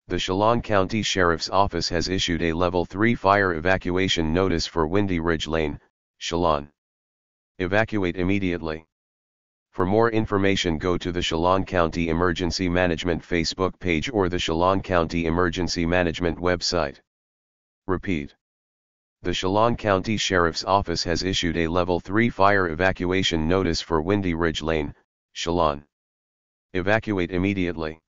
The Chelan County Sheriff's Office has issued a Level 3 fire evacuation notice for Windy Ridge Lane, Chelan. Evacuate immediately. For more information, go to the Chelan County Emergency Management Facebook page or the Chelan County Emergency Management website. Repeat. The Chelan County Sheriff's Office has issued a Level 3 fire evacuation notice for Windy Ridge Lane, Chelan. Evacuate immediately.